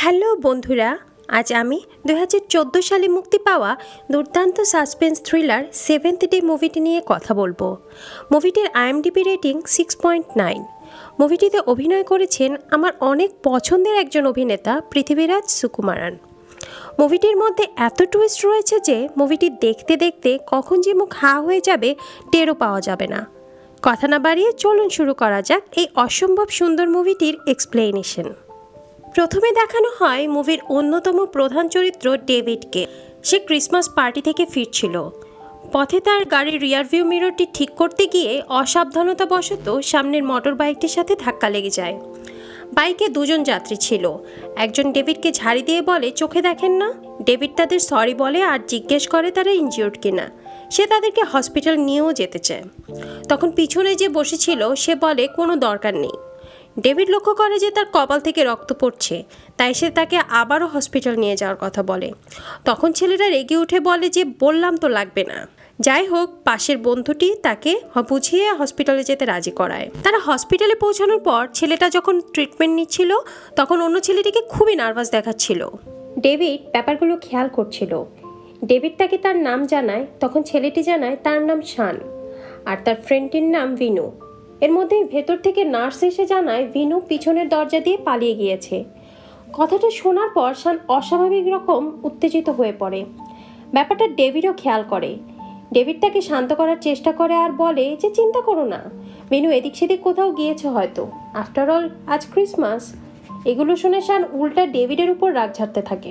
Hello বন্ধুরা, আজ আমি 2014 সালে মুক্তি পাওয়া দুর্দান্ত সাসপেন্স থ্রিলার সেভেন্থ ডে মুভিটি নিয়ে কথা বলবো। মুভিটির IMDb রেটিং 6.9। মুভিটিতে অভিনয় করেছেন আমার অনেক পছন্দের একজন অভিনেতা পৃথিবীরাজ সুকুমারন। মুভিটির মধ্যে এত টুইস্ট রয়েছে যে মুভিটি দেখতে দেখতে কখন যে মুখ হা হয়ে যাবে টেরও পাওয়া যাবে না। কথা না বাড়িয়ে চলুন শুরু করা যাক এই অসম্ভব সুন্দর মুভিটির এক্সপ্লেনেশন। প্রথমে দেখানো হয় মুভির অন্যতম প্রধান চরিত্র ডেভিডকে। সে ক্রিসমাস পার্টি থেকে ফিরছিল। পথে তার গাড়ির রিয়ারভিউ মিররটি ঠিক করতে গিয়ে অসাবধানতাবশত সামনের মোটর বাইকটির সাথে ধাক্কা লেগে যায়। বাইকে দুজন যাত্রী ছিল। একজন ডেভিডকে ঝাড়ি দিয়ে বলে চোখে দেখেন না। ডেভিড তাদের সরি বলে আর জিজ্ঞেস করে তারা ইনজিওর্ড কিনা। সে তাদেরকে হসপিটাল নিয়েও যেতে চায়। তখন পিছনে যে বসেছিল সে বলে কোনো দরকার নেই। ডেভিড লক্ষ্য করে যে তার কপাল থেকে রক্ত পড়ছে, তাই সে তাকে আবারও হসপিটাল নিয়ে যাওয়ার কথা বলে। তখন ছেলেরা রেগে উঠে বলে যে বললাম তো লাগবে না। যাই হোক, পাশের বন্ধুটি তাকে বুঝিয়ে হসপিটালে যেতে রাজি করায়। তারা হসপিটালে পৌঁছানোর পর ছেলেটা যখন ট্রিটমেন্ট নিচ্ছিল তখন অন্য ছেলেটিকে খুবই নার্ভাস দেখাচ্ছিল। ডেভিড ব্যাপারগুলো খেয়াল করছিল। ডেভিড তাকে তার নাম জানায়, তখন ছেলেটি জানায় তার নাম শান আর তার ফ্রেন্ডটির নাম ভিনু। এর মধ্যে ভেতর থেকে নার্স এসে জানায় ভিনু পিছনের দরজা দিয়ে পালিয়ে গিয়েছে। কথাটা শোনার পর শান অস্বাভাবিক রকম উত্তেজিত হয়ে পড়ে। ব্যাপারটা ডেভিডও খেয়াল করে। ডেভিড তাকে শান্ত করার চেষ্টা করে আর বলে যে চিন্তা করো না, ভিনু এদিক সেদিক কোথাও গিয়েছে হয়তো, আফটার অল আজ ক্রিসমাস। এগুলো শুনে শান উল্টা ডেভিডের উপর রাগ ঝাড়তে থাকে।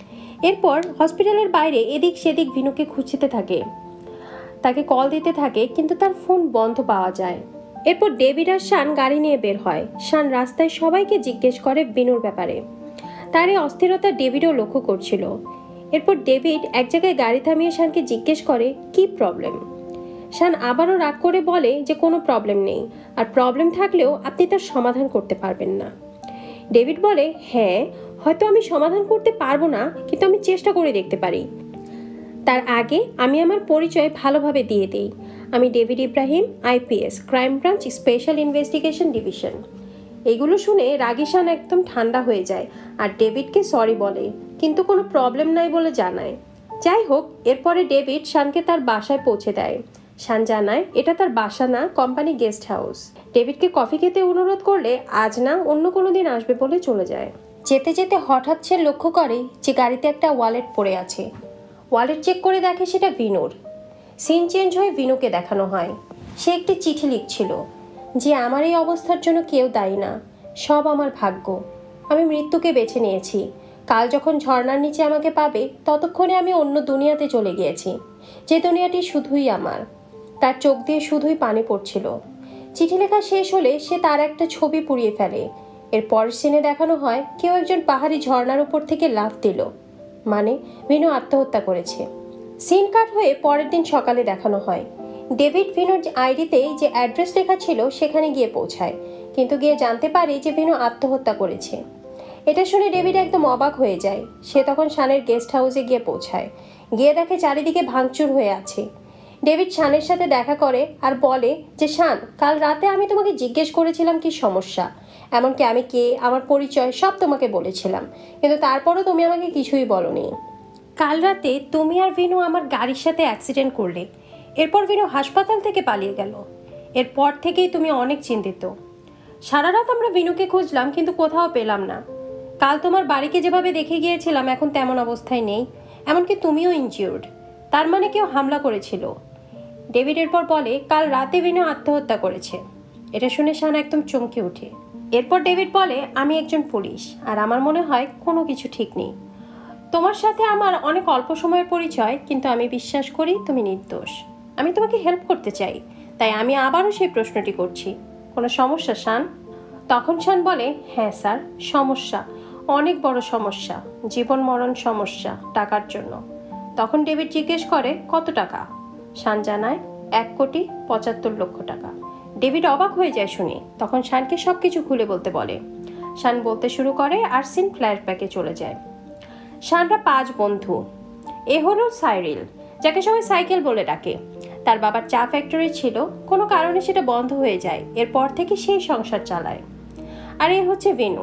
এরপর হসপিটালের বাইরে এদিক সেদিক ভিনুকে খুঁজতে থাকে। তাকে কল দিতে থাকে কিন্তু তার ফোন বন্ধ পাওয়া যায়। এরপর ডেভিড আর শান গাড়ি নিয়ে বের হয়। শান রাস্তায় সবাইকে জিজ্ঞেস করে ভিনুর ব্যাপারে। তার এই অস্থিরতা ডেভিডও লক্ষ্য করছিল। এরপর ডেভিড এক জায়গায় গাড়ি থামিয়ে শানকে জিজ্ঞেস করে কি প্রবলেম। শান আবারও রাগ করে বলে যে কোনো প্রবলেম নেই, আর প্রবলেম থাকলেও আপনি তার সমাধান করতে পারবেন না। ডেভিড বলে হ্যাঁ, হয়তো আমি সমাধান করতে পারবো না, কিন্তু আমি চেষ্টা করে দেখতে পারি। তার আগে আমি আমার পরিচয় ভালোভাবে দিয়ে দিই। আমি David Ibrahim, IPS, crime branch, special investigation division. এগুলো শুনে রাগী শান একদম ঠান্ডা হয়ে যায় আর ডেভিডকে সরি বলে, কিন্তু কোনো প্রবলেম নাই বলে জানায়। যাই হোক, এরপরে ডেভিড শানকে তার বাসায় পৌঁছে দেয়। শান জানায় এটা তার বাসা না, কোম্পানি গেস্ট হাউস। ডেভিডকে কফি খেতে অনুরোধ করলে আজ না অন্য কোনো দিন আসবে বলে চলে যায়। যেতে যেতে হঠাৎ সে লক্ষ্য করে যে গাড়িতে একটা ওয়ালেট পড়ে আছে। ওয়ালেট চেক করে দেখে সেটা ভিনুর। সিন চেঞ্জ হয়ে ভিনুকে দেখানো হয়। সে একটি চিঠি লিখছিল যে আমার এই অবস্থার জন্য কেউ দায়ী না, সব আমার ভাগ্য। আমি মৃত্যুকে বেছে নিয়েছি। কাল যখন ঝর্ণার নিচে আমাকে পাবে ততক্ষণে আমি অন্য দুনিয়াতে চলে গিয়েছি, যে দুনিয়াটি শুধুই আমার। তার চোখ দিয়ে শুধুই পানি পড়ছিল। চিঠি লেখা শেষ হলে সে তার একটা ছবি পুড়িয়ে ফেলে। এর পরের সিনে দেখানো হয় কেউ একজন পাহাড়ি ঝর্ণার উপর থেকে লাফ দিল, মানে ভিনু আত্মহত্যা করেছে। সিন কাট হয়ে পরের দিন সকালে দেখানো হয় ডেভিড ভিনুর আইডিতে যে অ্যাড্রেস লেখা ছিল সেখানে গিয়ে পৌঁছায়, কিন্তু গিয়ে জানতে পারে যে ভিনু আত্মহত্যা করেছে। এটা শুনে ডেভিড একদম অবাক হয়ে যায়। সে তখন শানের গেস্ট হাউসে গিয়ে পৌঁছায়। গিয়ে দেখে চারিদিকে ভাঙচুর হয়ে আছে। ডেভিড শানের সাথে দেখা করে আর বলে যে শান, কাল রাতে আমি তোমাকে জিজ্ঞেস করেছিলাম কি সমস্যা, এমনকি আমি কে, আমার পরিচয় সব তোমাকে বলেছিলাম, কিন্তু তারপরও তুমি আমাকে কিছুই বলোনি। কাল রাতে তুমি আর ভিনু আমার গাড়ির সাথে অ্যাক্সিডেন্ট করলে। এরপর ভিনু হাসপাতাল থেকে পালিয়ে গেল। এরপর থেকেই তুমি অনেক চিন্তিত। সারা রাত আমরা ভিনুকে খুঁজলাম কিন্তু কোথাও পেলাম না। কাল তোমার বাড়িকে যেভাবে দেখে গিয়েছিলাম এখন তেমন অবস্থায় নেই, এমনকি তুমিও ইনজিওর্ড। তার মানে কেউ হামলা করেছিল। ডেভিড এরপর বলে কাল রাতে ভিনু আত্মহত্যা করেছে। এটা শুনে শান একদম চমকে ওঠে। এরপর ডেভিড বলে আমি একজন পুলিশ আর আমার মনে হয় কোনো কিছু ঠিক নেই। তোমার সাথে আমার অনেক অল্প সময়ের পরিচয়, কিন্তু আমি বিশ্বাস করি তুমি নির্দোষ। আমি তোমাকে হেল্প করতে চাই, তাই আমি আবারও সেই প্রশ্নটি করছি, কোনো সমস্যা শান? তখন শান বলে হ্যাঁ স্যার, সমস্যা, অনেক বড় সমস্যা, জীবন মরণ সমস্যা, টাকার জন্য। তখন ডেভিড জিজ্ঞেস করে কত টাকা? শান জানায় 1,75,00,000 টাকা। ডেভিড অবাক হয়ে যায় শুনে। তখন শানকে সব কিছু খুলে বলতে বলে। শান বলতে শুরু করে আর সিন ফ্ল্যাশব্যাকে চলে যায়। শানরা 5 বন্ধু। এ হলো সাইরিল, যাকে সবাই সাইকেল বলে ডাকে। তার বাবার চা ফ্যাক্টরি ছিল, কোনো কারণে সেটা বন্ধ হয়ে যায়। এরপর থেকে সেই সংসার চালায়। আর এ হচ্ছে ভিনু,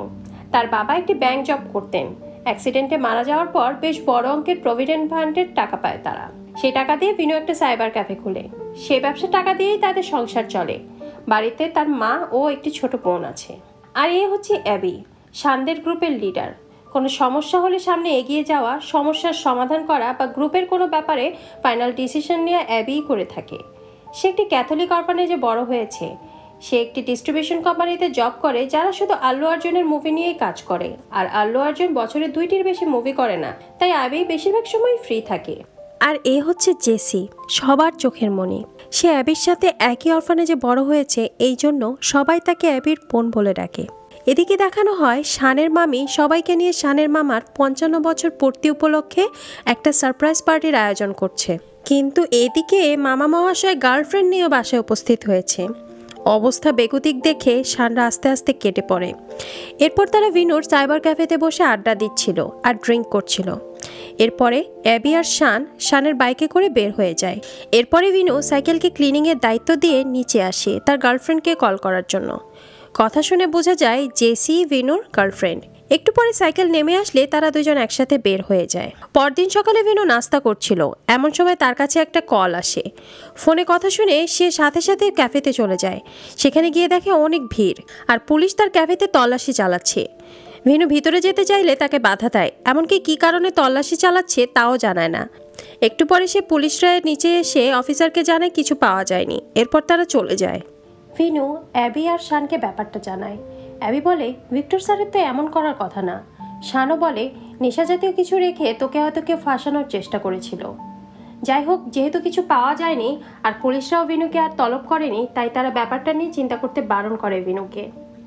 তার বাবা একটি ব্যাংক জব করতেন। অ্যাক্সিডেন্টে মারা যাওয়ার পর বেশ বড় অঙ্কের প্রভিডেন্ট ফান্ডের টাকা পায় তারা। সেই টাকা দিয়ে ভিনু একটা সাইবার ক্যাফে খুলে। সেই ব্যবসার টাকা দিয়েই তাদের সংসার চলে। বাড়িতে তার মা ও একটি ছোট বোন আছে। আর এ হচ্ছে অ্যাবি, শানদের গ্রুপের লিডার। কোনো সমস্যা হলে সামনে এগিয়ে যাওয়া, সমস্যার সমাধান করা বা গ্রুপের কোনো ব্যাপারে ফাইনাল ডিসিশন নেওয়া অ্যাবিই করে থাকে। সে একটি ক্যাথলিক অরফানেজে বড় হয়েছে। সে একটি ডিস্ট্রিবিউশন কোম্পানিতে জব করে যারা শুধু আল্লু অর্জুনের মুভি নিয়েই কাজ করে। আর আল্লু অর্জুন বছরে 2টির বেশি মুভি করে না, তাই অ্যাবি বেশিরভাগ সময় ফ্রি থাকে। আর এ হচ্ছে জেসি, সবার চোখের মণি। সে অ্যাবির সাথে একই অরফানেজে বড় হয়েছে, এই জন্য সবাই তাকে অ্যাবির বোন বলে ডাকে। এদিকে দেখানো হয় শানের মামি সবাইকে নিয়ে শানের মামার 55 বছর পূর্তি উপলক্ষে একটা সারপ্রাইজ পার্টির আয়োজন করছে। কিন্তু এদিকে মামা মহাশয় গার্লফ্রেন্ড নিয়েও বাসায় উপস্থিত হয়েছে। অবস্থা বেগতিক দেখে শানরা আস্তে আস্তে কেটে পড়ে। এরপর তারা ভিনুর সাইবার ক্যাফেতে বসে আড্ডা দিচ্ছিল আর ড্রিঙ্ক করছিল। এরপরে অ্যাবি আর শানের বাইকে করে বের হয়ে যায়। এরপরে ভিনু সাইকেলকে ক্লিনিংয়ের দায়িত্ব দিয়ে নিচে আসে তার গার্লফ্রেন্ডকে কল করার জন্য। কথা শুনে বোঝা যায় জেসি ভিনুর গার্লফ্রেন্ড। একটু পরে সাইকেল নেমে আসলে তারা দুজন একসাথে বের হয়ে যায়। পরদিন সকালে ভিনু নাস্তা করছিল, এমন সময় তার কাছে একটা কল আসে। ফোনে কথা শুনে সে সাথে সাথে ক্যাফেতে চলে যায়। সেখানে গিয়ে দেখে অনেক ভিড় আর পুলিশ তার ক্যাফেতে তল্লাশি চালাচ্ছে। ভিনু ভিতরে যেতে চাইলে তাকে বাধা দেয়, এমনকি কী কারণে তল্লাশি চালাচ্ছে তাও জানায় না। একটু পরে সে পুলিশরা নিচে এসে অফিসারকে জানায় কিছু পাওয়া যায়নি। এরপর তারা চলে যায়। ভিনু অ্যাবি আর শানকে ব্যাপারটা জানায়। অ্যাবি বলে, ভিক্টর স্যারের তো এমন করার কথা না। শানও বলে, নেশা জাতীয় কিছু রেখে তোকে হয়তো কেউ ফাঁসানোর চেষ্টা করেছিল। যাই হোক, যেহেতু কিছু পাওয়া যায়নি আর পুলিশরাও ভিনুকে আর তলব করেনি, তাই তারা ব্যাপারটা নিয়ে চিন্তা করতে বারণ করে ভিনুকে।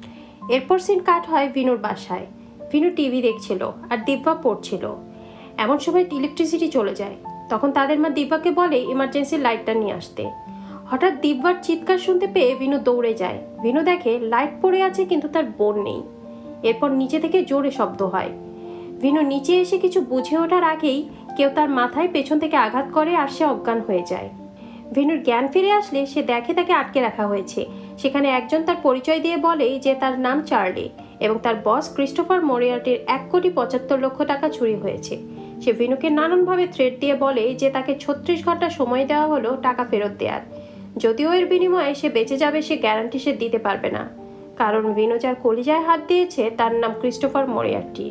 এরপর সিন কাট হয় ভিনুর বাসায়। ভিনু টিভি দেখছিল আর দিব্যা পড়ছিল। এমন সময় ইলেকট্রিসিটি চলে যায়। তখন তাদের মা দিব্যাকে বলে ইমার্জেন্সি লাইটটা নিয়ে আসতে। হঠাৎ দিব্যার চিৎকার শুনতে পেয়ে ভিনু দৌড়ে যায়। ভিনু দেখে লাইট পড়ে আছে কিন্তু তার বোন নেই। এরপর নিচে থেকে জোরে শব্দ হয়। ভিনু নিচে এসে কিছু বুঝে ওঠার আগেই কেউ তার মাথায় পেছন থেকে আঘাত করে আর সে অজ্ঞান হয়ে যায়। ভিনুর জ্ঞান ফিরে আসলে সে দেখে তাকে আটকে রাখা হয়েছে। সেখানে একজন তার পরিচয় দিয়ে বলে যে তার নাম চার্লি এবং তার বস ক্রিস্টোফার মরিয়ার্টির 1,75,00,000 টাকা চুরি হয়েছে। সে ভিনুকে নানানভাবে থ্রেট দিয়ে বলে যে তাকে 36 ঘন্টা সময় দেওয়া হলো টাকা ফেরত দেওয়ার। যদিও এর বিনিময়ে সে বেঁচে যাবে সে গ্যারান্টি সে দিতে পারবে না, কারণ ভিনু যার কলিজায় হাত দিয়েছে তার নাম ক্রিস্টোফার মরিয়ার্টি।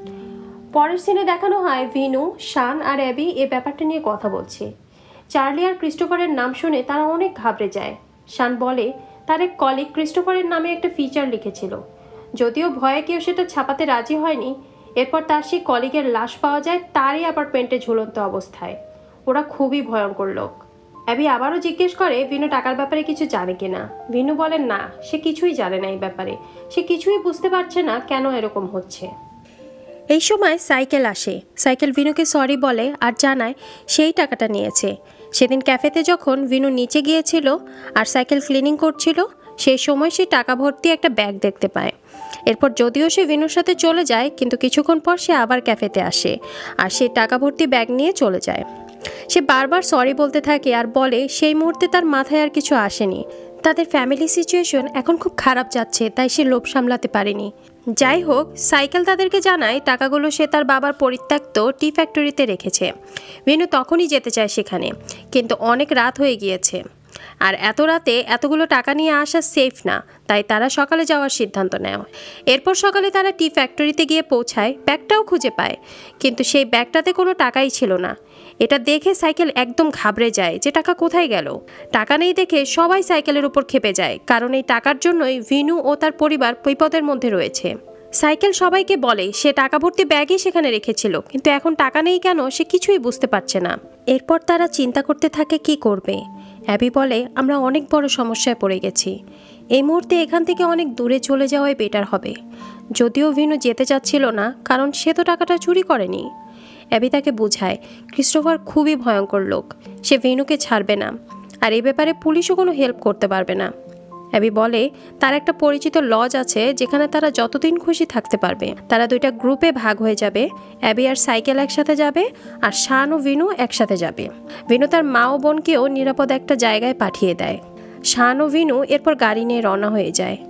পরের সিনে দেখানো হয় ভিনু, শান আর অ্যাবি এ ব্যাপারটা নিয়ে কথা বলছে। চার্লি আর ক্রিস্টোফারের নাম শুনে তারা অনেক ঘাবড়ে যায়। শান বলে তার এক কলিগ ক্রিস্টোফারের নামে একটা ফিচার লিখেছিল, যদিও ভয়ে কেউ সেটা ছাপাতে রাজি হয়নি। এরপর তার সেই কলিগের লাশ পাওয়া যায় তারই অ্যাপার্টমেন্টে ঝুলন্ত অবস্থায়। ওরা খুবই ভয়ঙ্কর লোক। অ্যাবি আবারও জিজ্ঞেস করে ভিনু টাকার ব্যাপারে কিছু জানে কিনা। ভিনু বলেন না, সে কিছুই জানে না এই ব্যাপারে। সে কিছুই বুঝতে পারছে না কেন এরকম হচ্ছে। এই সময় সাইকেল আসে। সাইকেল ভিনুকে সরি বলে আর জানায় সেই টাকাটা নিয়েছে। সেদিন ক্যাফেতে যখন ভিনু নিচে গিয়েছিল আর সাইকেল ক্লিনিং করছিল, সেই সময় সে টাকা ভর্তি একটা ব্যাগ দেখতে পায়। এরপর যদিও সে ভিনুর সাথে চলে যায়, কিন্তু কিছুক্ষণ পর সে আবার ক্যাফেতে আসে আর সে টাকা ভর্তি ব্যাগ নিয়ে চলে যায়। সে বারবার সরি বলতে থাকে আর বলে সেই মুহূর্তে তার মাথায় আর কিছু আসেনি। তাদের ফ্যামিলি সিচুয়েশন এখন খুব খারাপ যাচ্ছে, তাই সে লোভ সামলাতে পারেনি। যাই হোক, সাইকেল তাদেরকে জানায় টাকাগুলো সে তার বাবার পরিত্যক্ত টি ফ্যাক্টরিতে রেখেছে। ভিনু তখনই যেতে চায় সেখানে, কিন্তু অনেক রাত হয়ে গিয়েছে আর এত রাতে এতগুলো টাকা নিয়ে আসা সেফ না, তাই তারা সকালে যাওয়ার সিদ্ধান্ত নেয়। এরপর সকালে তারা টি ফ্যাক্টরিতে গিয়ে পৌঁছায়, ব্যাগটাও খুঁজে পায়, কিন্তু সেই ব্যাগটাতে কোনো টাকাই ছিল না। এটা দেখে সাইকেল একদম ঘাবড়ে যায় যে টাকা কোথায় গেল। টাকা নেই দেখে সবাই সাইকেলের উপর ক্ষেপে যায়, কারণ এই টাকার জন্যই ভিনু ও তার পরিবার বিপদের মধ্যে রয়েছে। সাইকেল সবাইকে বলে সে টাকা ভর্তি ব্যাগই সেখানে রেখেছিল, কিন্তু এখন টাকা নেই কেন সে কিছুই বুঝতে পারছে না। এরপর তারা চিন্তা করতে থাকে কি করবে। অ্যাবি বলে আমরা অনেক বড় সমস্যায় পড়ে গেছি, এই মুহূর্তে এখান থেকে অনেক দূরে চলে যাওয়াই বেটার হবে। যদিও ভিনু যেতে চাচ্ছিল না, কারণ সে তো টাকাটা চুরি করেনি। অ্যাবি তাকে বোঝায় ক্রিস্টোফার খুবই ভয়ঙ্কর লোক, সে ভিনুকে ছাড়বে না আর এই ব্যাপারে পুলিশও কোনো হেল্প করতে পারবে না। অ্যাবি বলে তার একটা পরিচিত লজ আছে যেখানে তারা যতদিন খুশি থাকতে পারবে। তারা দুইটা গ্রুপে ভাগ হয়ে যাবে। অ্যাবি আর সাইকেল একসাথে যাবে আর শান ও ভিনু একসাথে যাবে। ভিনু তার মা ও বোনকেও নিরাপদ একটা জায়গায় পাঠিয়ে দেয়। শান ও ভিনু এরপর গাড়ি নিয়ে রওনা হয়ে যায়।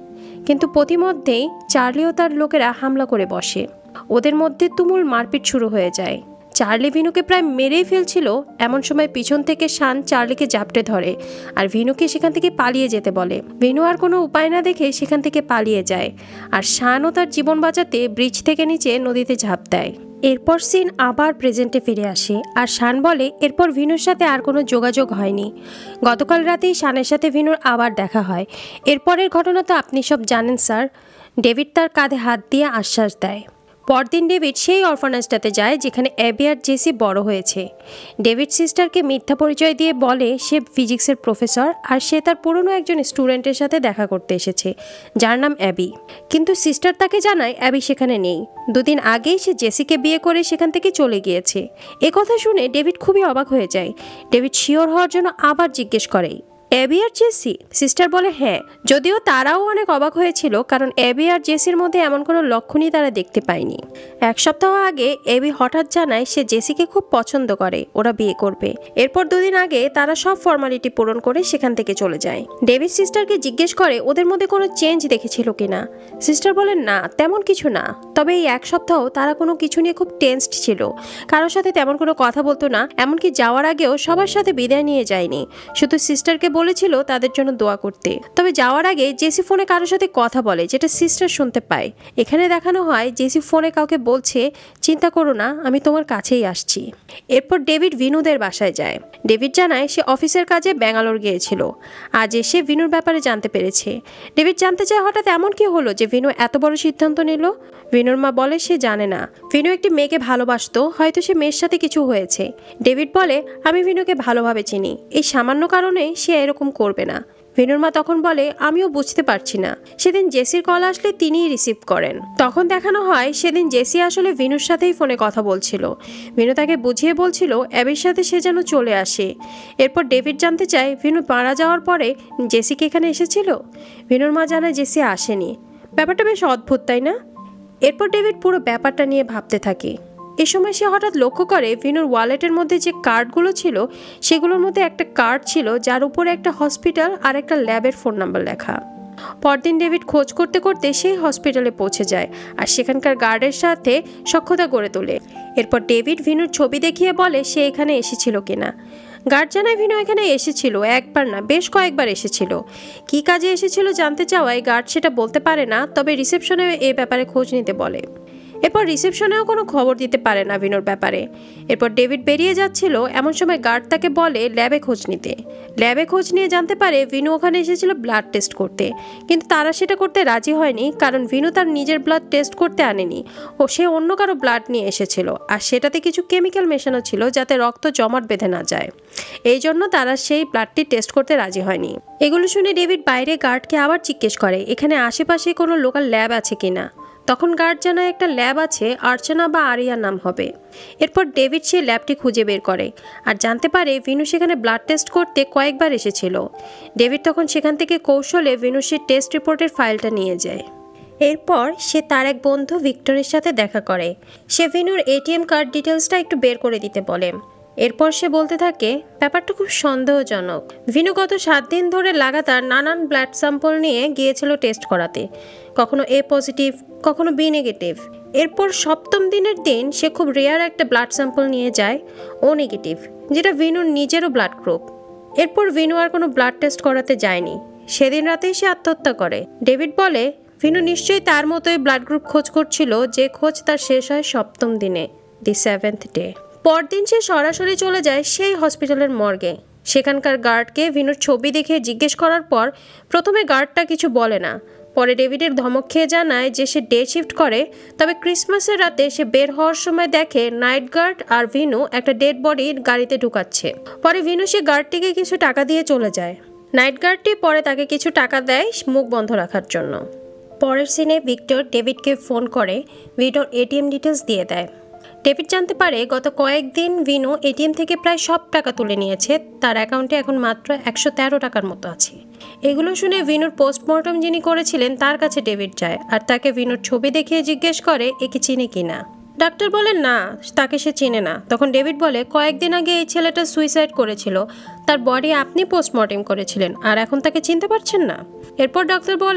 কিন্তু প্রতিমধ্যেই চার্লি ও তার লোকেরা হামলা করে বসে। ওদের মধ্যে তুমুল মারপিট শুরু হয়ে যায়। চার্লি ভিনুকে প্রায় মেরেই ফেলছিল। এমন সময় পিছন থেকে শান চার্লিকে জাপটে ধরে আর ভিনুকে সেখান থেকে পালিয়ে যেতে বলে। ভিনু আর কোনো উপায় না দেখে সেখান থেকে পালিয়ে যায় আর শানও তার জীবন বাঁচাতে ব্রিজ থেকে নিচে নদীতে ঝাঁপ দেয়। এরপর সিন আবার প্রেজেন্টে ফিরে আসে আর শান বলে এরপর ভিনুর সাথে আর কোনো যোগাযোগ হয়নি। গতকাল রাতেই শানের সাথে ভিনুর আবার দেখা হয়। এরপরের ঘটনা তো আপনি সব জানেন স্যার। ডেভিড তার কাঁধে হাত দিয়ে আশ্বাস দেয়। পরদিন ডেভিড সেই অরফানেজটাতে যায় যেখানে অ্যাবি আর জেসি বড় হয়েছে। ডেভিড সিস্টারকে মিথ্যা পরিচয় দিয়ে বলে সে ফিজিক্সের প্রফেসর আর সে তার পুরনো একজন স্টুডেন্টের সাথে দেখা করতে এসেছে যার নাম অ্যাবি। কিন্তু সিস্টার তাকে জানায় অ্যাবি সেখানে নেই। দুদিন আগেই সে জেসিকে বিয়ে করে সেখান থেকে চলে গিয়েছে। এ কথা শুনে ডেভিড খুবই অবাক হয়ে যায়। ডেভিড শিওর হওয়ার জন্য আবার জিজ্ঞেস করে অ্যাবি আর জেসি? সিস্টার বলে হ্যাঁ, যদিও তারাও অনেক অবাক হয়েছিল কারণ অ্যাবি আর জেসির মধ্যে এমন কোনো লক্ষণই তারা দেখতে পায়নি। এক সপ্তাহ আগে অ্যাবি হঠাৎ জানায় সে জেসিকে খুব পছন্দ করে, ওরা বিয়ে করবে। এরপর দুদিন আগে তারা সব ফর্মালিটি পূরণ করে সেখান থেকে চলে যায়। ডেভিড সিস্টারকে জিজ্ঞেস করে ওদের মধ্যে কোনো চেঞ্জ দেখেছিল কিনা। সিস্টার বলেন না, তেমন কিছু না, তবে এই এক সপ্তাহ তারা কোনো কিছু নিয়ে খুব টেনসড ছিল। কারোর সাথে তেমন কোনো কথা বলতো না, এমনকি যাওয়ার আগেও সবার সাথে বিদায় নিয়ে যায়নি। শুধু সিস্টারকে বলেছিল তাদের জন্য দোয়া করতে। তবে যাওয়ার আগে জেসি ফোনে কারোর সাথে কথা বলে যেটা সিস্টার শুনতে পায়। এখানে দেখানো হয় জেসি ফোনে কাউকে বলছে চিন্তা করো না, আমি তোমার কাছেই আসছি। এরপর ডেভিড ভিনুদের বাসায় যায়। ডেভিড জানায় সে অফিসের কাজে ব্যাঙ্গালোর গিয়েছিল, আজ এসে ভিনুর ব্যাপারে জানতে পেরেছে। ডেভিড জানতে চায় হঠাৎ এমন কি হলো যে ভিনু এত বড় সিদ্ধান্ত নিল। ভিনুর মা বলে সে জানে না। ভিনু একটি মেয়েকে ভালোবাসতো, হয়তো সে মেয়ের সাথে কিছু হয়েছে। ডেভিড বলে আমি ভিনুকে ভালোভাবে চিনি, এই সামান্য কারণে সে এরকম করবে না। ভিনুর মা তখন বলে আমিও বুঝতে পারছি না। সেদিন জেসির কল আসলে তিনিই রিসিভ করেন। তখন দেখানো হয় সেদিন জেসি আসলে ভিনুর সাথেই ফোনে কথা বলছিল। ভিনু তাকে বুঝিয়ে বলছিল অ্যাবির সাথে সে যেন চলে আসে। এরপর ডেভিড জানতে চায় ভিনু মারা যাওয়ার পরে জেসি কি এখানে এসেছিল। ভিনুর মা জানায় জেসি আসেনি। ব্যাপারটা বেশ অদ্ভুত, তাই না? এরপর ডেভিড পুরো ব্যাপারটা নিয়ে ভাবতে থাকে। এ সময় সে হঠাৎ লক্ষ্য করে ভিনুর ওয়ালেটের মধ্যে যে কার্ডগুলো ছিল সেগুলোর মধ্যে একটা কার্ড ছিল যার উপরে একটা হসপিটাল আর একটা ল্যাবের ফোন নাম্বার লেখা। পরদিন ডেভিড খোঁজ করতে করতে সেই হসপিটালে পৌঁছে যায় আর সেখানকার গার্ডের সাথে সখ্যতা গড়ে তোলে। এরপর ডেভিড ভিনুর ছবি দেখিয়ে বলে সে এখানে এসেছিল কিনা। গার্ড জানায় ভিনু এখানে এসেছিল, একবার না বেশ কয়েকবার এসেছিল। কী কাজে এসেছিল জানতে চাওয়ায় গার্ড সেটা বলতে পারে না, তবে রিসেপশনে এ ব্যাপারে খোঁজ নিতে বলে। এরপর রিসেপশনেও কোনো খবর দিতে পারে না ভিনুর ব্যাপারে। এরপর ডেভিড বেরিয়ে যাচ্ছিল, এমন সময় গার্ড তাকে বলে ল্যাবে খোঁজ নিতে। ল্যাবে খোঁজ নিয়ে জানতে পারে ভিনু ওখানে এসেছিল ব্লাড টেস্ট করতে, কিন্তু তারা সেটা করতে রাজি হয়নি কারণ ভিনু তার নিজের ব্লাড টেস্ট করতে আনেনি, ও সে অন্য কারো ব্লাড নিয়ে এসেছিল আর সেটাতে কিছু কেমিক্যাল মেশানো ছিল যাতে রক্ত জমাট বেঁধে না যায়। এই জন্য তারা সেই ব্লাডটি টেস্ট করতে রাজি হয়নি। এগুলো শুনে ডেভিড বাইরে গার্ডকে আবার জিজ্ঞেস করে এখানে আশেপাশে কোনো লোকাল ল্যাব আছে কিনা। তখন গার্ড জানায় একটা ল্যাব আছে, আর্চনা বা আরিয়ার নাম হবে। এরপর ডেভিড সেই ল্যাবটি খুঁজে বের করে আর জানতে পারে ভিনু সেখানে ব্লাড টেস্ট করতে কয়েকবার এসেছিল। ডেভিড তখন সেখান থেকে কৌশলে ভিনুর সেই টেস্ট রিপোর্টের ফাইলটা নিয়ে যায়। এরপর সে তার এক বন্ধু ভিক্টরের সাথে দেখা করে। সে ভিনুর এটিএম কার্ড ডিটেলসটা একটু বের করে দিতে বলে। এরপর সে বলতে থাকে ব্যাপারটা খুব সন্দেহজনক। ভিনু গত 7 দিন ধরে লাগাতার নানান ব্লাড স্যাম্পল নিয়ে গিয়েছিল টেস্ট করাতে, কখনো এ পজিটিভ কখনো বি নেগেটিভ। এরপর 7ম দিনের দিন সে খুব রেয়ার একটা ব্লাড স্যাম্পল নিয়ে যায় ও নেগেটিভ, যেটা ভিনুর নিজেরও ব্লাড গ্রুপ। এরপর ভিনু আর কোনো ব্লাড টেস্ট করাতে যায়নি। সেদিন রাতেই সে আত্মহত্যা করে। ডেভিড বলে ভিনু নিশ্চয়ই তার মতোই ব্লাড গ্রুপ খোঁজ করছিল, যে খোঁজ তার শেষ হয় 7ম দিনে, দি 7th ডে। পরদিন সে সরাসরি চলে যায় সেই হসপিটালের মর্গে। সেখানকার গার্ডকে ভিনুর ছবি দেখে জিজ্ঞেস করার পর প্রথমে গার্ডটা কিছু বলে না। পরে ডেভিডের ধমক খেয়ে জানায় যে সে ডে শিফট করে, তবে ক্রিসমাসের রাতে সে বের হওয়ার সময় দেখে নাইট গার্ড আর ভিনু একটা ডেড বডি গাড়িতে ঢুকাচ্ছে। পরে ভিনু সে গার্ডটিকে কিছু টাকা দিয়ে চলে যায়। নাইট গার্ডটি পরে তাকে কিছু টাকা দেয় মুখ বন্ধ রাখার জন্য। পরের সিনে ভিক্টর ডেভিডকে ফোন করে ভিনুর এটিএম ডিটেলস দিয়ে দেয়। ডেভিড জানতে পারে গত কয়েকদিন ভিনু এটিএম থেকে প্রায় সব টাকা তুলে নিয়েছে, তার অ্যাকাউন্টে এখন মাত্র 113 টাকার মতো আছে। এগুলো শুনে ভিনুর পোস্টমর্টম যিনি করেছিলেন তার কাছে ডেভিড যায় আর তাকে ভিনুর ছবি দেখিয়ে জিজ্ঞেস করে একে চিনে কিনা। ডাক্তার বলেন না, তাকে সে চিনে না। তখন ডেভিড বলে কয়েকদিন আগে এই ছেলেটা সুইসাইড করেছিল, তার বডি আপনি পোস্টমর্টম করেছিলেন আর এখন তাকে চিনতে পারছেন না। এরপর ডাক্তার বলে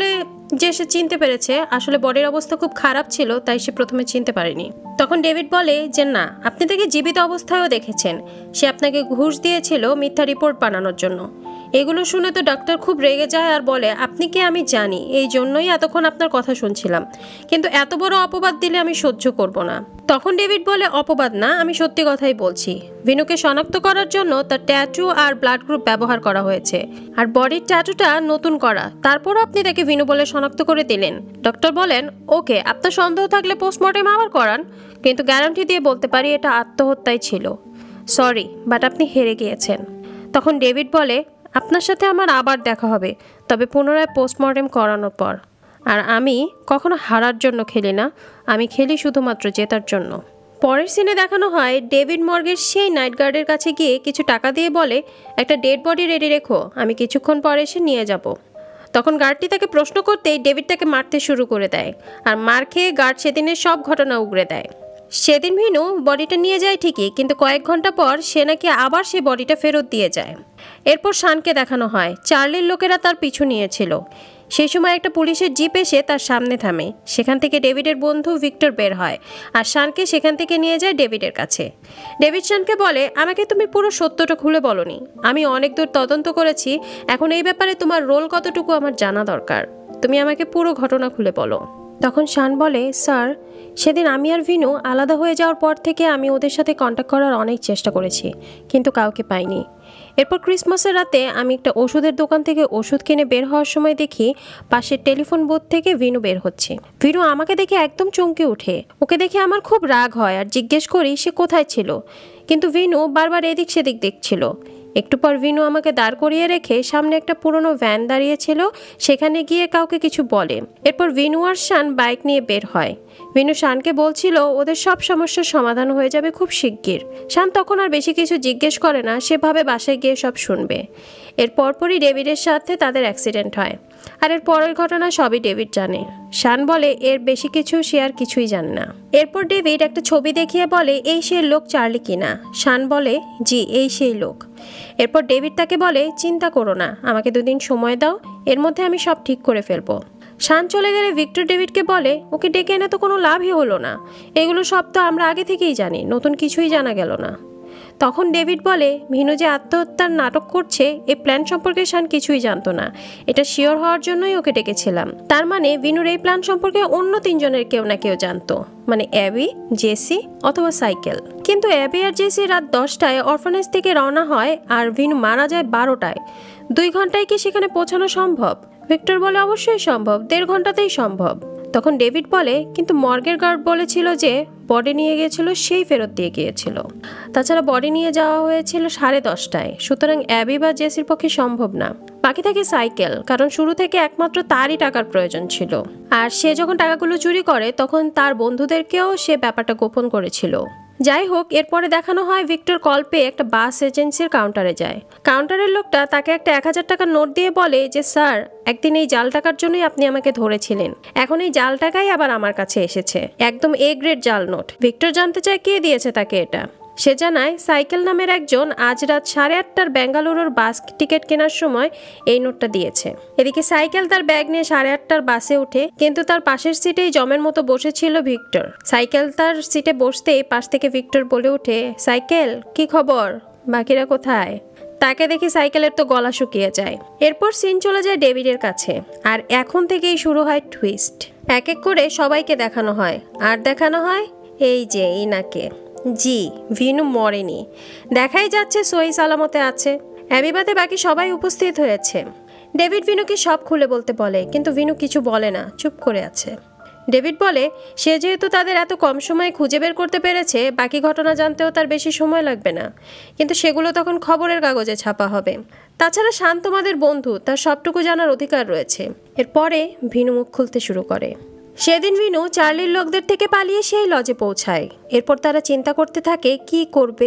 যে সে চিনতে পেরেছে আসলে বডির অবস্থা খুব খারাপ ছিল, তাই সে প্রথমে চিনতে পারেনি। তখন ডেভিড বলে যে না, আপনি তাকে জীবিত অবস্থায়ও দেখেছেন, সে আপনাকে ঘুষ দিয়েছিল মিথ্যা রিপোর্ট বানানোর জন্য। এগুলো শুনে তো ডাক্তার খুব রেগে যায় আর বলে আপনি কে আমি জানি, এই জন্যই এতক্ষণ আপনার কথা শুনছিলাম, কিন্তু এত বড় অপবাদ দিলে আমি সহ্য করব না। তখন ডেভিড বলে অপবাদ না, আমি সত্যি কথাই বলছি। ভিনুকে শনাক্ত করার জন্য তার ট্যাটু আর ব্লাড গ্রুপ ব্যবহার করা হয়েছে, আর বডির ট্যাটুটা নতুন করা, তারপরও আপনি তাকে ভিনু বলে শনাক্ত করে দিলেন। ডক্টর বলেন ওকে, আপনার সন্দেহ থাকলে পোস্টমর্টেম আবার করান, কিন্তু গ্যারান্টি দিয়ে বলতে পারি এটা আত্মহত্যাই ছিল। সরি, বাট আপনি হেরে গিয়েছেন। তখন ডেভিড বলে আপনার সাথে আমার আবার দেখা হবে, তবে পুনরায় পোস্টমর্টেম করানোর পর। আর আমি কখনো হারার জন্য খেলি না, আমি খেলি শুধুমাত্র জেতার জন্য। পরের সিনে দেখানো হয় ডেভিড মর্গের সেই নাইট গার্ডের কাছে গিয়ে কিছু টাকা দিয়ে বলে একটা ডেড বডি রেডি রেখো, আমি কিছুক্ষণ পরে এসে নিয়ে যাব। তখন গার্ডটি তাকে প্রশ্ন করতেই ডেভিড তাকে মারতে শুরু করে দেয়, আর মার খেয়ে গার্ড সেদিনের সব ঘটনা উগড়ে দেয়। সেদিন ভিনু বডিটা নিয়ে যায় ঠিকই, কিন্তু কয়েক ঘন্টা পর সে নাকি আবার সেই বডিটা ফেরত দিয়ে যায়। এরপর শানকে দেখানো হয় চার্লির লোকেরা তার পিছু নিয়েছিল। সেই সময় একটা পুলিশের জিপ এসে তার সামনে থামে, সেখান থেকে ডেভিডের বন্ধু ভিক্টর বের হয় আর শানকে সেখান থেকে নিয়ে যায় ডেভিডের কাছে। ডেভিড শানকে বলে আমাকে তুমি পুরো সত্যটা খুলে বলনি, আমি অনেক দূর তদন্ত করেছি, এখন এই ব্যাপারে তোমার রোল কতটুকু আমার জানা দরকার, তুমি আমাকে পুরো ঘটনা খুলে বলো। তখন শান বলে স্যার, সেদিন আমি আর ভিনু আলাদা হয়ে যাওয়ার পর থেকে আমি ওদের সাথে কন্ট্যাক্ট করার অনেক চেষ্টা করেছি, কিন্তু কাউকে পাইনি। এরপর ক্রিসমাসের রাতে আমি একটা ওষুধের দোকান থেকে ওষুধ কিনে বের হওয়ার সময় দেখি পাশের টেলিফোন বুথ থেকে ভিনু বের হচ্ছে। ভিনু আমাকে দেখে একদম চমকে ওঠে, ওকে দেখে আমার খুব রাগ হয় আর জিজ্ঞেস করি সে কোথায় ছিল, কিন্তু ভিনু বারবার এদিক সেদিক দেখছিল। একটু পর ভিনু আমাকে দাঁড় করিয়ে রেখে সামনে একটা পুরনো ভ্যান দাঁড়িয়েছিল, সেখানে গিয়ে কাউকে কিছু বলে। এরপর ভিনু আর শান বাইক নিয়ে বের হয়। ভিনু শানকে বলছিল ওদের সব সমস্যার সমাধান হয়ে যাবে খুব শিগগির। শান তখন আর বেশি কিছু জিজ্ঞেস করে না, সেভাবে বাসায় গিয়ে সব শুনবে। এর পরপরই ডেভিডের সাথে তাদের অ্যাক্সিডেন্ট হয়, আর এর পরের ঘটনা সবই ডেভিড জানে। শান বলে এর বেশি কিছু সে আর কিছুই জানে না। এরপর ডেভিড একটা ছবি দেখিয়ে বলে এই সেই লোক চার্লি কিনা। শান বলে জি, এই সেই লোক। এরপর ডেভিড তাকে বলে চিন্তা করো না, আমাকে 2 দিন সময় দাও, এর মধ্যে আমি সব ঠিক করে ফেলবো। শান চলে গেলে ভিক্টর ডেভিডকে বলে ওকে ডেকে এনে তো কোনো লাভই হলো না, এগুলো সব তো আমরা আগে থেকেই জানি, নতুন কিছুই জানা গেল না। তখন ডেভিড বলে ভিনু যে আত্মহত্যার নাটক করছে এই প্ল্যান সম্পর্কে শান কিছুই জানতো না, এটা শিওর হওয়ার জন্যই ওকে ডেকেছিলাম। তার মানে ভিনুর এই প্ল্যান সম্পর্কে অন্য 3 জনের কেউ না কেউ জানতো, মানে অ্যাবি, জেসি অথবা সাইকেল। কিন্তু অ্যাবি আর জেসি রাত 10টায় অরফানেজ থেকে রওনা হয় আর ভিনু মারা যায় 12টায়। 2 ঘন্টায় কি সেখানে পৌঁছানো সম্ভব? ভিক্টর বলে অবশ্যই সম্ভব, 1.5 ঘন্টাতেই সম্ভব। তখন ডেভিড বলে কিন্তু মর্গের গার্ড বলেছিল যে বডি নিয়ে গিয়েছিল সেই ফেরত দিয়ে গিয়েছিল, তাছাড়া বডি নিয়ে যাওয়া হয়েছিল 10:30টায়, সুতরাং অ্যাবি বা জেসির পক্ষে সম্ভব না। বাকি থাকে সাইকেল, কারণ শুরু থেকে একমাত্র তারই টাকার প্রয়োজন ছিল, আর সে যখন টাকাগুলো চুরি করে তখন তার বন্ধুদেরকেও সে ব্যাপারটা গোপন করেছিল। যাই হোক, এরপরে দেখানো হয় ভিক্টর কল পেয়ে একটা বাস এজেন্সির কাউন্টারে যায়। কাউন্টারের লোকটা তাকে একটা 1000 টাকার নোট দিয়ে বলে যে স্যার, একদিন এই জাল টাকার জন্যই আপনি আমাকে ধরেছিলেন, এখন এই জাল টাকাই আবার আমার কাছে এসেছে, একদম এ গ্রেড জাল নোট। ভিক্টর জানতে চায় কে দিয়েছে তাকে এটা। সে জানায় সাইকেল নামের একজন আজ রাত 8:30টার বেঙ্গালুরুর বাস টিকিট কেনার সময় এই নোটটা দিয়েছে। এদিকে সাইকেল তার ব্যাগ নিয়ে 8:30টার বাসে ওঠে, কিন্তু তার পাশের সিটেই জমের মতো বসেছিল ভিক্টর। সাইকেল তার সিটে বসতেই পাশ থেকে ভিক্টর বলে ওঠে সাইকেল কি খবর, বাকিরা কোথায়? তাকে দেখে সাইকেলের তো গলা শুকিয়ে যায়। এরপর সিন চলে যায় ডেভিডের কাছে, আর এখন থেকেই শুরু হয় টুইস্ট। এক এক করে সবাইকে দেখানো হয়, আর দেখানো হয় এই যে ইনাকে। জি, ভিনু মরেনি, দেখাই যাচ্ছে সহি সালামতে আছে। অ্যাবি বাদে বাকি সবাই উপস্থিত হয়েছে। ডেভিড ভিনুকে সব খুলে বলতে বলে, কিন্তু ভিনু কিছু বলে না, চুপ করে আছে। ডেভিড বলে সে যেহেতু তাদের এত কম সময়ে খুঁজে বের করতে পেরেছে, বাকি ঘটনা জানতেও তার বেশি সময় লাগবে না, কিন্তু সেগুলো তখন খবরের কাগজে ছাপা হবে। তাছাড়া শান তোমাদের বন্ধু, তার সবটুকু জানার অধিকার রয়েছে। এরপরে ভিনু মুখ খুলতে শুরু করে। সেদিন ভিনু চার্লির লোকদের থেকে পালিয়ে সেই লজে পৌঁছায়। এরপর তারা চিন্তা করতে থাকে কি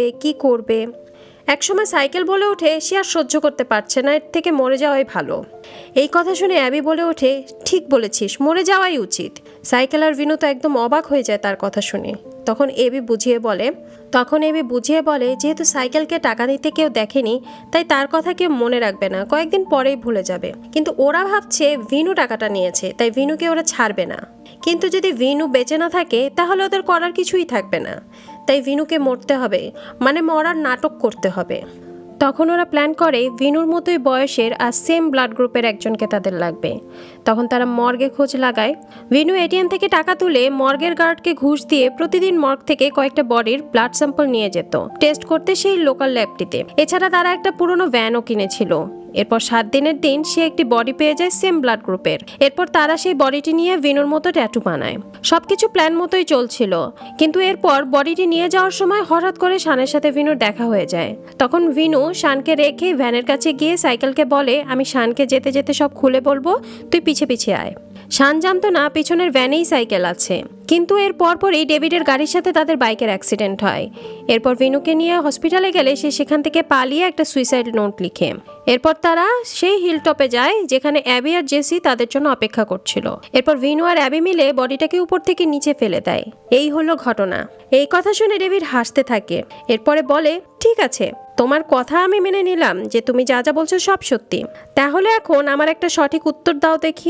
করবে। একসময় সাইকেল বলে ওঠে সে আর সহ্য করতে পারছে না, এর থেকে মরে যাওয়াই ভালো। এই কথা শুনে অ্যাবি বলে ওঠে ঠিক বলেছিস, মরে যাওয়াই উচিত। সাইকেল আর ভিনু তো একদম অবাক হয়ে যায় তার কথা শুনে। তখন এবি বুঝিয়ে বলে যেহেতু সাইকেলকে টাকা দিতে কেউ দেখেনি, তাই তার কথা কেউ মনে রাখবে না, কয়েকদিন পরেই ভুলে যাবে। কিন্তু ওরা ভাবছে ভিনু টাকাটা নিয়েছে, তাই ভিনুকে ওরা ছাড়বে না। কিন্তু যদি ভিনু বেঁচে না থাকে তাহলে ওদের করার কিছুই থাকবে না, তাই ভিনুকে মরতে হবে, মানে মরার নাটক করতে হবে। তখন ওরা প্ল্যান করে ভিনুর মতোই বয়সের আর সেম ব্লাড গ্রুপের একজনকে তাদের লাগবে। তখন তারা মর্গে খোঁজ লাগায়। ভিনু এটিএম থেকে টাকা তুলে মর্গের গার্ডকে ঘুষ দিয়ে প্রতিদিন মর্গ থেকে কয়েকটা বডির ব্লাড স্যাম্পল নিয়ে যেত টেস্ট করতে সেই লোকাল ল্যাবটিতে। এছাড়া তারা একটা পুরনো ভ্যানও কিনেছিল। এরপর 7 দিনের দিন সে একটি বডি পেয়ে যায় সেম ব্লাড গ্রুপের। এরপর তারা সেই বডিটি নিয়ে ভিনুর মতো ট্যাটু বানায়। সবকিছু প্ল্যান মতোই চলছিল, কিন্তু এরপর বডিটি নিয়ে যাওয়ার সময় হঠাৎ করে শানের সাথে ভিনুর দেখা হয়ে যায়। তখন ভিনু শানকে রেখে ভ্যানের কাছে গিয়ে সাইকেলকে বলে, আমি শানকে যেতে যেতে সব খুলে বলবো, তুই পিছে পিছে আয়। শান জানতো না পিছনের ভ্যানেই সাইকেল আছে। কিন্তু এর পরপরই ডেভিডের গাড়ির সাথে তাদের বাইকের অ্যাক্সিডেন্ট হয়। এরপর ভিনুকে নিয়ে হসপিটালে গেলে সে সেখান থেকে পালিয়ে একটা সুইসাইড নোট লিখে। এরপর তারা সেই হিলটপে যায় যেখানে অ্যাবি আর জেসি তাদের জন্য অপেক্ষা করছিল। এরপর ভিনু আর অ্যাবি মিলে বডিটাকে উপর থেকে নিচে ফেলে দেয়। এই হলো ঘটনা। এই কথা শুনে ডেভিড হাসতে থাকে। এরপরে বলে, ঠিক আছে, তোমার কথা আমি মেনে নিলাম যে তুমি যা যা বলছো সব সত্যি। তাহলে এখন আমার একটা সঠিক উত্তর দাও দেখি।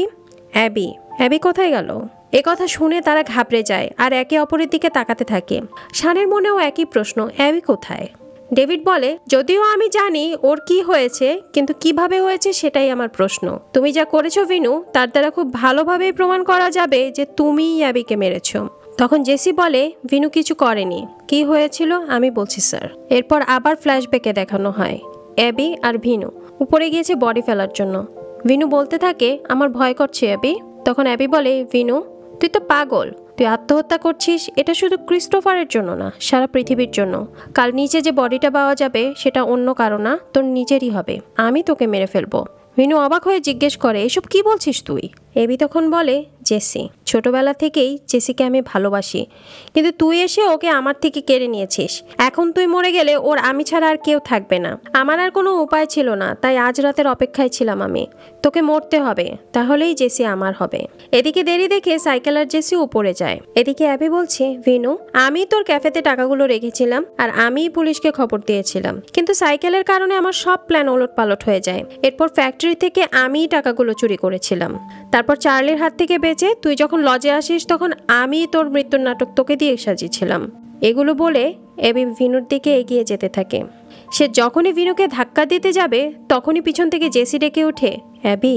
অ্যাবি কোথায় গেল? এ কথা শুনে তারা ঘাবড়ে যায় আর একে অপরের দিকে তাকাতে থাকে। শানের মনেও একই প্রশ্ন, অ্যাবি কোথায়? ডেভিড বলে, যদিও আমি জানি ওর কি হয়েছে, কিন্তু কিভাবে হয়েছে সেটাই আমার প্রশ্ন। তুমি যা করেছো ভিনু, তার দ্বারা খুব ভালোভাবেই প্রমাণ করা যাবে যে তুমিই অ্যাবিকে মেরেছো। তখন জেসি বলে, ভিনু কিছু করেনি। কি হয়েছিল আমি বলছি স্যার। এরপর আবার ফ্ল্যাশব্যাকে দেখানো হয় অ্যাবি আর ভিনু উপরে গিয়েছে বডি ফেলার জন্য। ভিনু বলতে থাকে, আমার ভয় করছে অ্যাবি। তখন অ্যাবি বলে, ভিনু তুই তো পাগল, তুই আত্মহত্যা করছিস এটা শুধু ক্রিস্টোফারের জন্য না, সারা পৃথিবীর জন্য। কাল নিচে যে বডিটা পাওয়া যাবে সেটা অন্য কারো না, তোর নিজেরই হবে। আমি তোকে মেরে ফেলবো। ভিনু অবাক হয়ে জিজ্ঞেস করে, এসব কি বলছিস তুই? এবি তখন বলে, জেসি, ছোটবেলা থেকেই জেসিকে আমি ভালোবাসি, কিন্তু তুই এসে ওকে আমার থেকে কেড়ে নিয়েছিস। এখন তুই মরে গেলে ওর আমি ছাড়া আর কেউ থাকবে না। আমার আর কোনো উপায় ছিল না, তাই আজ রাতের অপেক্ষায় ছিলাম আমি। তোকে মরতে হবে, তাহলেই জেসি আমার হবে। এদিকে দেরি দেখে সাইকেল আর জেসি উপরে যায়। এদিকে অ্যাবি বলছে, ভিনু আমি তোর ক্যাফেতে টাকাগুলো রেখেছিলাম আর আমিই পুলিশকে খবর দিয়েছিলাম, কিন্তু সাইকেলের কারণে আমার সব প্ল্যান ওলটপালট হয়ে যায়। এরপর ফ্যাক্টরি থেকে আমিই টাকাগুলো চুরি করেছিলাম। তারপর চার্লির হাত থেকে বেঁচে তুই যখন লজে আসিস তখন আমি তোর মৃত্যুর নাটক তোকে দিয়ে সাজিয়েছিলাম। এগুলো বলে এবি ভিনুর দিকে এগিয়ে যেতে থাকে। সে যখনই ভিনুকে ধাক্কা দিতে যাবে তখনই পিছন থেকে জেসি ডেকে ওঠে, অ্যাবি।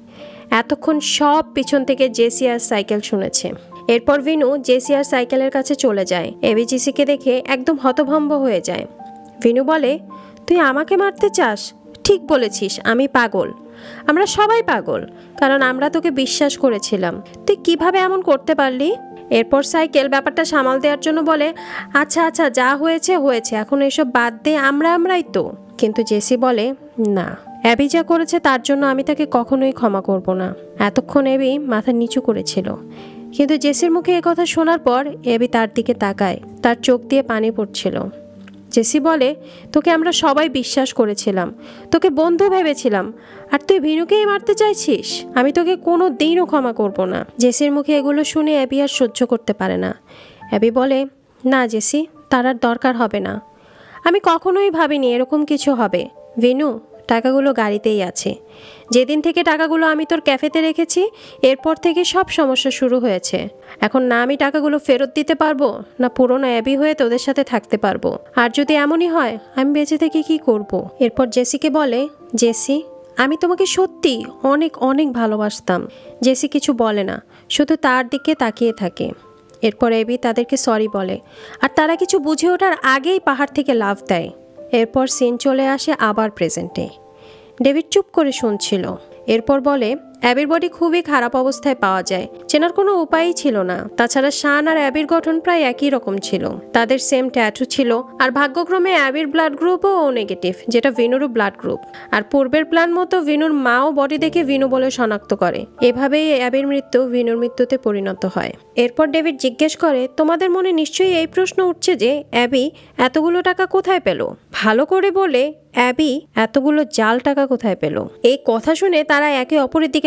এতক্ষণ সব পিছন থেকে জেসি আর সাইকেল শুনেছে। এরপর ভিনু জেসি আর সাইকেলের কাছে চলে যায়। এবি জেসিকে দেখে একদম হতভম্ব হয়ে যায়। ভিনু বলে, তুই আমাকে মারতে চাস? ঠিক বলেছিস, আমি পাগল। আমরা সবাই পাগল, কারণ আমরা তোকে বিশ্বাস করেছিলাম। তুই কিভাবে এমন করতে পারলি? এরপর সাইকেল ব্যাপারটা সামাল দেওয়ার জন্য বলে, আচ্ছা আচ্ছা যা হয়েছে হয়েছে, এখন এসব বাদ দে, আমরাই তো। কিন্তু জেসি বলে, না, অ্যাবি যা করেছে তার জন্য আমি তাকে কখনোই ক্ষমা করব না। এতক্ষণ অ্যাবি মাথা নিচু করেছিল, কিন্তু জেসির মুখে একথা শোনার পর অ্যাবি তার দিকে তাকায়। তার চোখ দিয়ে পানি পড়ছিল। জেসি বলে, তোকে আমরা সবাই বিশ্বাস করেছিলাম, তোকে বন্ধু ভেবেছিলাম, আর তুই ভিনুকেই মারতে চাইছিস? আমি তোকে কোনো দিনও ক্ষমা করব না। জেসির মুখে এগুলো শুনে অ্যাবি আর সহ্য করতে পারে না। অ্যাবি বলে, না জেসি, তার আর দরকার হবে না। আমি কখনোই ভাবিনি এরকম কিছু হবে। ভিনু, টাকাগুলো গাড়িতেই আছে। যেদিন থেকে টাকাগুলো আমি তোর ক্যাফেতে রেখেছি এরপর থেকে সব সমস্যা শুরু হয়েছে। এখন না আমি টাকাগুলো ফেরত দিতে পারবো, না পুরোনো অ্যাবি হয়ে তোদের সাথে থাকতে পারবো। আর যদি এমনই হয় আমি বেঁচে থেকে কি করব? এরপর জেসিকে বলে, জেসি, আমি তোমাকে সত্যি অনেক অনেক ভালোবাসতাম। জেসি কিছু বলে না, শুধু তার দিকে তাকিয়ে থাকে। এরপর অ্যাবি তাদেরকে সরি বলে, আর তারা কিছু বুঝে ওঠার আগেই পাহাড় থেকে লাফ দেয়। এরপর সিন চলে আসে আবার প্রেজেন্টে। ডেভিড চুপ করে শুনছিল। এরপর বলে, অ্যাবির বডি খুবই খারাপ অবস্থায় পাওয়া যায়, চেনার কোনো উপায়ই ছিল না। তাছাড়া শান আর অ্যাবির গঠন প্রায় একই রকম ছিল, তাদের সেম ট্যাটু ছিল, আর ভাগ্যক্রমে অ্যাবির ব্লাড গ্রুপও ও নেগেটিভ, যেটা ভিনুরও ব্লাড গ্রুপ। আর পূর্বের প্ল্যান মতো ভিনুর মাও বডি দেখে ভিনু বলে শনাক্ত করে। এভাবেই অ্যাবির মৃত্যু ভিনুর মৃত্যুতে পরিণত হয়। এরপর ডেভিড জিজ্ঞেস করে, তোমাদের মনে নিশ্চয়ই এই প্রশ্ন উঠছে যে অ্যাবি এতগুলো টাকা কোথায় পেল? ভালো করে বলে, অ্যাবি এতগুলো জাল টাকা কোথায় পেল? এই কথা শুনে তারা একে অপরের দিকে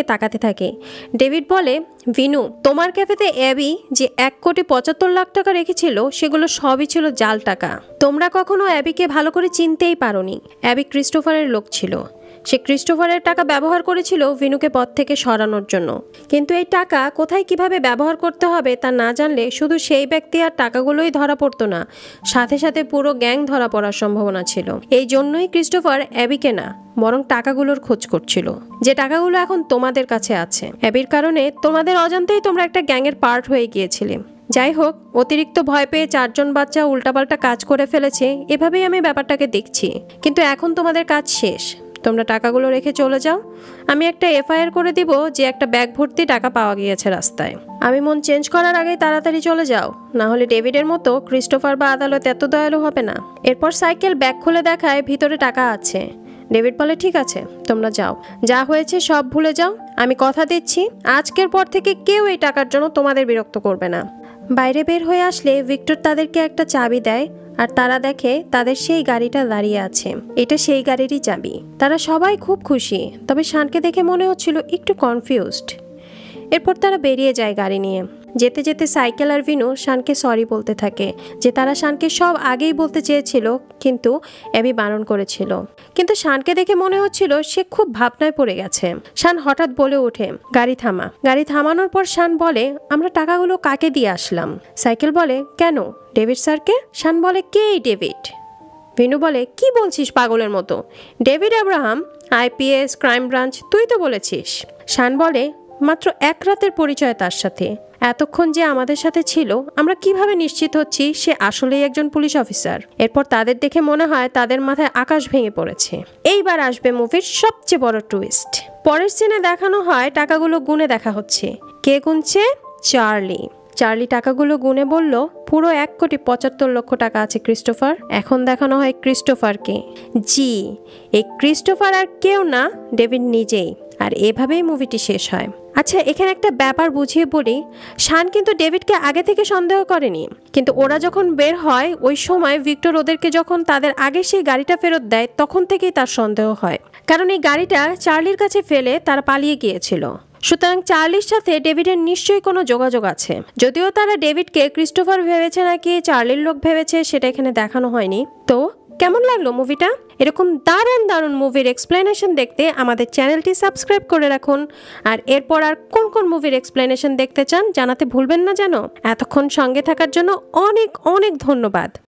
তাকাতে থাকে। ডেভিড বলে, ভিনু, তোমার ক্যাফেতে অ্যাবি যে 1,75,00,000 টাকা রেখেছিল সেগুলো সবই ছিল জাল টাকা। তোমরা কখনো অ্যাবিকে ভালো করে চিনতেই পারোনি। অ্যাবি ক্রিস্টোফারের লোক ছিল। সে ক্রিস্টোফারের টাকা ব্যবহার করেছিল ভিনুকে পথ থেকে সরানোর জন্য। কিন্তু এই টাকা কোথায় কিভাবে ব্যবহার করতে হবে তা না জানলে শুধু সেই ব্যক্তি আর টাকাগুলোই ধরা পড়তো না, সাথে সাথে পুরো গ্যাং ধরা পড়ার সম্ভাবনা ছিল। এই জন্যই ক্রিস্টোফার অ্যাবিকে না, বরং টাকাগুলোর খোঁজ করছিল, যে টাকাগুলো এখন তোমাদের কাছে আছে। অ্যাবির কারণে তোমাদের অজান্তেই তোমরা একটা গ্যাংয়ের পার্ট হয়ে গিয়েছিলে। যাই হোক, অতিরিক্ত ভয় পেয়ে 4জন বাচ্চা উল্টাপাল্টা কাজ করে ফেলেছে, এভাবেই আমি ব্যাপারটাকে দেখছি। কিন্তু এখন তোমাদের কাজ শেষ, তোমরা টাকাগুলো রেখে চলে যাও। আমি একটা এফআইআর করে দিব যে একটা ব্যাগ ভর্তি টাকা পাওয়া গিয়েছে রাস্তায়। আমি মন চেঞ্জ করার আগেই তাড়াতাড়ি চলে যাও, না হলে ডেভিডের মতো ক্রিস্টোফার বা আদালত এত দয়ালু হবে না। এরপর সাইকেল ব্যাগ খুলে দেখায় ভিতরে টাকা আছে। ডেভিড বলে, ঠিক আছে, তোমরা যাও, যা হয়েছে সব ভুলে যাও। আমি কথা দিচ্ছি আজকের পর থেকে কেউ এই টাকার জন্য তোমাদের বিরক্ত করবে না। বাইরে বের হয়ে আসলে ভিক্টর তাদেরকে একটা চাবি দেয়, আর তারা দেখে তাদের সেই গাড়িটা দাঁড়িয়ে আছে। এটা সেই গাড়িরই চাবি। তারা সবাই খুব খুশি, তবে শানকে দেখে মনে হচ্ছিল একটু কনফিউজড। এরপর তারা বেরিয়ে যায় গাড়ি নিয়ে। যেতে যেতে সাইকেল আর ভিনু শানকে সরি বলতে থাকে, যে তারা শানকে সব আগেই বলতে চেয়েছিল, কিন্তু অ্যাবি বারণ করেছিল। কিন্তু শানকে দেখে মনে হচ্ছিল সে খুব ভাবনায় পড়ে গেছে। শান হঠাৎ বলে ওঠে, গাড়ি থামা। গাড়ি থামানোর পর শান বলে, আমরা টাকাগুলো কাকে দিয়ে আসলাম? সাইকেল বলে, কেন, ডেভিড স্যারকে। শান বলে, কে এই ডেভিড? ভিনু বলে, কি বলছিস পাগলের মতো? David Abraham, IPS, crime branch, তুই তো বলেছিস। শান বলে, মাত্র এক রাতের পরিচয় তার সাথে। এতক্ষণ যে আমাদের সাথে ছিল, আমরা কিভাবে নিশ্চিত হচ্ছি সে আসলেই একজন পুলিশ অফিসার? এরপর তাদের দেখে মনে হয় তাদের মাথায় আকাশ ভেঙে পড়েছে। এইবার আসবে মুভির সবচেয়ে বড় টুইস্ট। পরের সিনে দেখানো হয় টাকাগুলো গুনে দেখা হচ্ছে। কে গুনছে? চার্লি। চার্লি টাকাগুলো গুনে বলল, পুরো 1,75,00,000 টাকা আছে ক্রিস্টোফার। এখন দেখানো হয় ক্রিস্টোফারকে। জি, এই ক্রিস্টোফার আর কেউ না, ডেভিড নিজেই। আর এভাবেই মুভিটি শেষ হয়। আচ্ছা, এখানে একটা ব্যাপার বুঝিয়ে বলি। শান কিন্তু ডেভিডকে আগে থেকে সন্দেহ করেনি, কিন্তু ওরা যখন বের হয় ওই সময় ভিক্টর ওদেরকে যখন তাদের আগে সেই গাড়িটা ফেরত দেয়, তখন থেকেই তার সন্দেহ হয়, কারণ এই গাড়িটা চার্লির কাছে ফেলে তারা পালিয়ে গিয়েছিল। সুতরাং চার্লির সাথে ডেভিডের নিশ্চয়ই কোনো যোগাযোগ আছে। যদিও তারা ডেভিডকে ক্রিস্টোফার ভেবেছে নাকি চার্লির লোক ভেবেছে সেটা এখানে দেখানো হয়নি। তো কেমন লাগলো মুভিটা? এরকম দারুণ দারুণ মুভির এক্সপ্লেনেশন দেখতে আমাদের চ্যানেলটি সাবস্ক্রাইব করে রাখুন। আর এরপর আর কোন কোন মুভির এক্সপ্লেনেশন দেখতে চান জানাতে ভুলবেন না যেন। এতক্ষণ সঙ্গে থাকার জন্য অনেক অনেক ধন্যবাদ।